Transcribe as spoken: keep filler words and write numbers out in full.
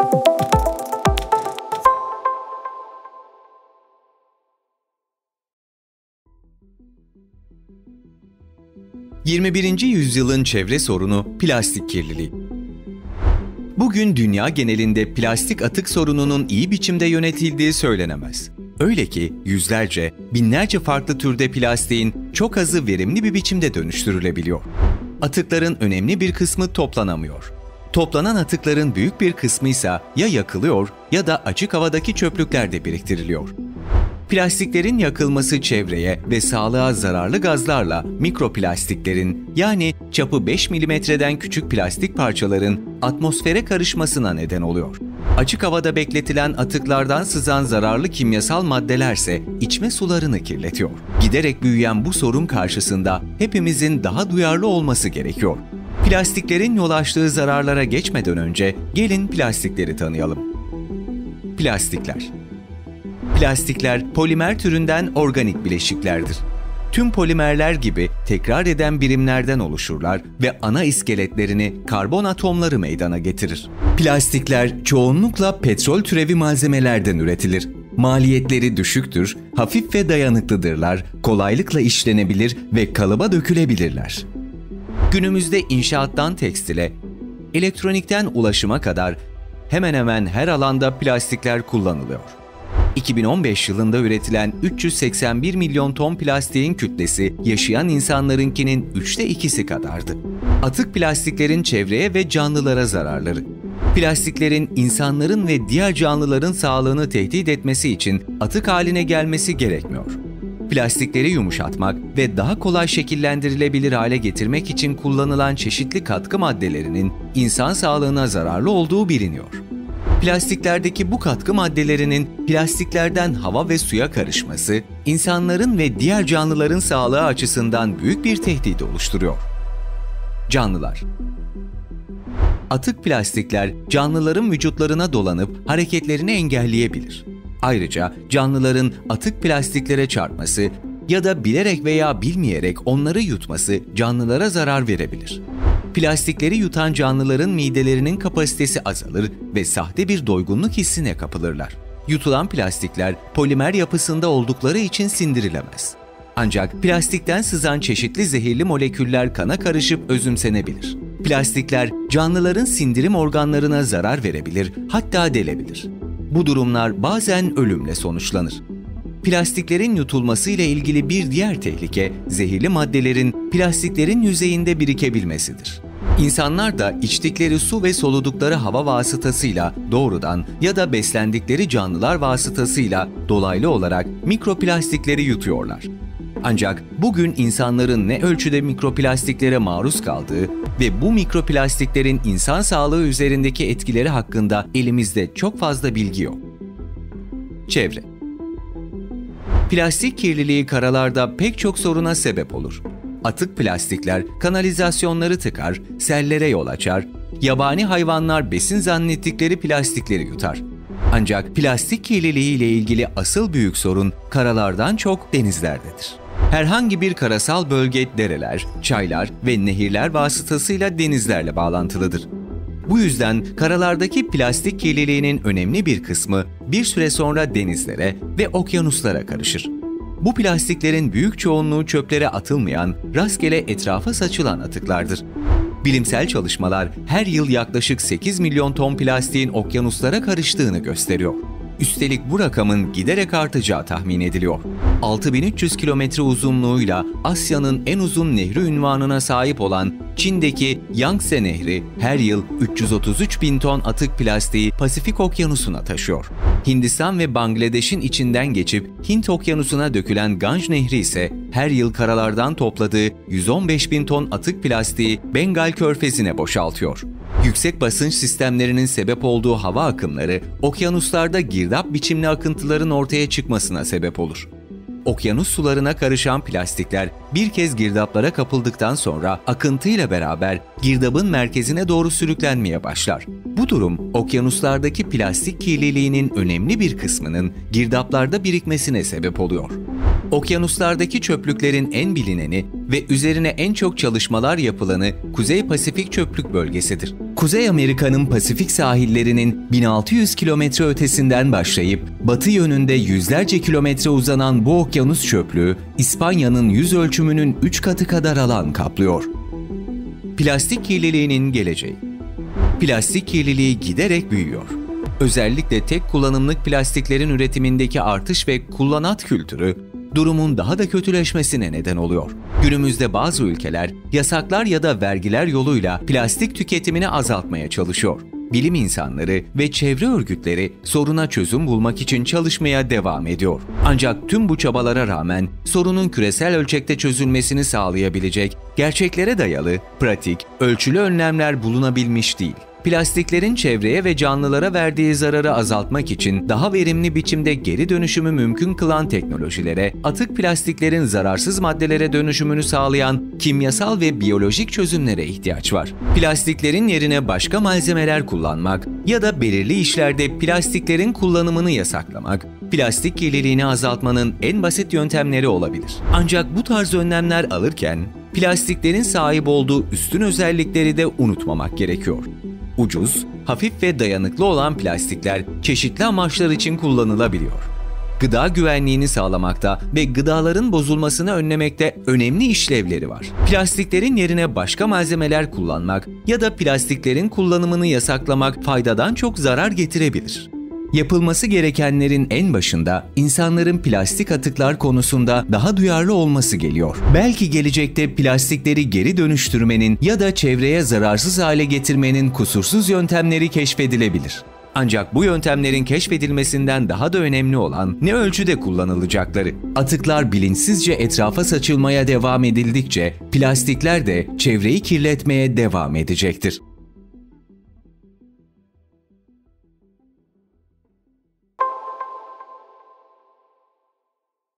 yirmi birinci yüzyılın çevre sorunu plastik kirliliği. Bugün dünya genelinde plastik atık sorununun iyi biçimde yönetildiği söylenemez. Öyle ki yüzlerce, binlerce farklı türde plastiğin çok azı verimli bir biçimde dönüştürülebiliyor. Atıkların önemli bir kısmı toplanamıyor. Toplanan atıkların büyük bir kısmı ise ya yakılıyor ya da açık havadaki çöplüklerde biriktiriliyor. Plastiklerin yakılması çevreye ve sağlığa zararlı gazlarla mikroplastiklerin yani çapı beş milimetreden küçük plastik parçaların atmosfere karışmasına neden oluyor. Açık havada bekletilen atıklardan sızan zararlı kimyasal maddelerse içme sularını kirletiyor. Giderek büyüyen bu sorun karşısında hepimizin daha duyarlı olması gerekiyor. Plastiklerin yol açtığı zararlara geçmeden önce gelin plastikleri tanıyalım. Plastikler. Plastikler polimer türünden organik bileşiklerdir. Tüm polimerler gibi tekrar eden birimlerden oluşurlar ve ana iskeletlerini karbon atomları meydana getirir. Plastikler çoğunlukla petrol türevi malzemelerden üretilir. Maliyetleri düşüktür, hafif ve dayanıklıdırlar, kolaylıkla işlenebilir ve kalıba dökülebilirler. Günümüzde inşaattan tekstile, elektronikten ulaşıma kadar hemen hemen her alanda plastikler kullanılıyor. iki bin on beş yılında üretilen üç yüz seksen bir milyon ton plastiğin kütlesi yaşayan insanlarınkinin üçte ikisi kadardı. Atık plastiklerin çevreye ve canlılara zararları. Plastiklerin insanların ve diğer canlıların sağlığını tehdit etmesi için atık haline gelmesi gerekmiyor. Plastikleri yumuşatmak ve daha kolay şekillendirilebilir hale getirmek için kullanılan çeşitli katkı maddelerinin insan sağlığına zararlı olduğu biliniyor. Plastiklerdeki bu katkı maddelerinin plastiklerden hava ve suya karışması, insanların ve diğer canlıların sağlığı açısından büyük bir tehdit oluşturuyor. Canlılar. Atık plastikler canlıların vücutlarına dolanıp hareketlerini engelleyebilir. Ayrıca canlıların atık plastiklere çarpması ya da bilerek veya bilmeyerek onları yutması canlılara zarar verebilir. Plastikleri yutan canlıların midelerinin kapasitesi azalır ve sahte bir doygunluk hissine kapılırlar. Yutulan plastikler polimer yapısında oldukları için sindirilemez. Ancak plastikten sızan çeşitli zehirli moleküller kana karışıp özümsenebilir. Plastikler canlıların sindirim organlarına zarar verebilir, hatta delebilir. Bu durumlar bazen ölümle sonuçlanır. Plastiklerin yutulması ile ilgili bir diğer tehlike, zehirli maddelerin plastiklerin yüzeyinde birikebilmesidir. İnsanlar da içtikleri su ve soludukları hava vasıtasıyla doğrudan ya da beslendikleri canlılar vasıtasıyla dolaylı olarak mikroplastikleri yutuyorlar. Ancak bugün insanların ne ölçüde mikroplastiklere maruz kaldığı ve bu mikroplastiklerin insan sağlığı üzerindeki etkileri hakkında elimizde çok fazla bilgi yok. Çevre. Plastik kirliliği karalarda pek çok soruna sebep olur. Atık plastikler kanalizasyonları tıkar, sellere yol açar, yabani hayvanlar besin zannettikleri plastikleri yutar. Ancak plastik kirliliği ile ilgili asıl büyük sorun karalardan çok denizlerdedir. Herhangi bir karasal bölge dereler, çaylar ve nehirler vasıtasıyla denizlerle bağlantılıdır. Bu yüzden karalardaki plastik kirliliğinin önemli bir kısmı bir süre sonra denizlere ve okyanuslara karışır. Bu plastiklerin büyük çoğunluğu çöplere atılmayan, rastgele etrafa saçılan atıklardır. Bilimsel çalışmalar her yıl yaklaşık sekiz milyon ton plastiğin okyanuslara karıştığını gösteriyor. Üstelik bu rakamın giderek artacağı tahmin ediliyor. altı bin üç yüz kilometre uzunluğuyla Asya'nın en uzun nehri unvanına sahip olan Çin'deki Yangtze Nehri her yıl üç yüz otuz üç bin ton atık plastiği Pasifik Okyanusu'na taşıyor. Hindistan ve Bangladeş'in içinden geçip Hint Okyanusu'na dökülen Ganj Nehri ise her yıl karalardan topladığı yüz on beş bin ton atık plastiği Bengal Körfezi'ne boşaltıyor. Yüksek basınç sistemlerinin sebep olduğu hava akımları, okyanuslarda girdap biçimli akıntıların ortaya çıkmasına sebep olur. Okyanus sularına karışan plastikler bir kez girdaplara kapıldıktan sonra akıntıyla beraber girdabın merkezine doğru sürüklenmeye başlar. Bu durum, okyanuslardaki plastik kirliliğinin önemli bir kısmının girdaplarda birikmesine sebep oluyor. Okyanuslardaki çöplüklerin en bilineni ve üzerine en çok çalışmalar yapılanı Kuzey Pasifik Çöplük Bölgesi'dir. Kuzey Amerika'nın Pasifik sahillerinin bin altı yüz kilometre ötesinden başlayıp batı yönünde yüzlerce kilometre uzanan bu okyanus çöplüğü, İspanya'nın yüz ölçümünün üç katı kadar alan kaplıyor. Plastik kirliliğinin geleceği. Plastik kirliliği giderek büyüyor. Özellikle tek kullanımlık plastiklerin üretimindeki artış ve kullanat kültürü, durumun daha da kötüleşmesine neden oluyor. Günümüzde bazı ülkeler yasaklar ya da vergiler yoluyla plastik tüketimini azaltmaya çalışıyor. Bilim insanları ve çevre örgütleri soruna çözüm bulmak için çalışmaya devam ediyor. Ancak tüm bu çabalara rağmen sorunun küresel ölçekte çözülmesini sağlayabilecek, gerçeklere dayalı, pratik, ölçülü önlemler bulunabilmiş değil. Plastiklerin çevreye ve canlılara verdiği zararı azaltmak için daha verimli biçimde geri dönüşümü mümkün kılan teknolojilere, atık plastiklerin zararsız maddelere dönüşümünü sağlayan kimyasal ve biyolojik çözümlere ihtiyaç var. Plastiklerin yerine başka malzemeler kullanmak ya da belirli işlerde plastiklerin kullanımını yasaklamak, plastik kirliliğini azaltmanın en basit yöntemleri olabilir. Ancak bu tarz önlemler alırken, plastiklerin sahip olduğu üstün özellikleri de unutmamak gerekiyor. Ucuz, hafif ve dayanıklı olan plastikler çeşitli amaçlar için kullanılabiliyor. Gıda güvenliğini sağlamakta ve gıdaların bozulmasını önlemekte önemli işlevleri var. Plastiklerin yerine başka malzemeler kullanmak ya da plastiklerin kullanımını yasaklamak faydadan çok zarar getirebilir. Yapılması gerekenlerin en başında insanların plastik atıklar konusunda daha duyarlı olması geliyor. Belki gelecekte plastikleri geri dönüştürmenin ya da çevreye zararsız hale getirmenin kusursuz yöntemleri keşfedilebilir. Ancak bu yöntemlerin keşfedilmesinden daha da önemli olan ne ölçüde kullanılacakları. Atıklar bilinçsizce etrafa saçılmaya devam edildikçe plastikler de çevreyi kirletmeye devam edecektir.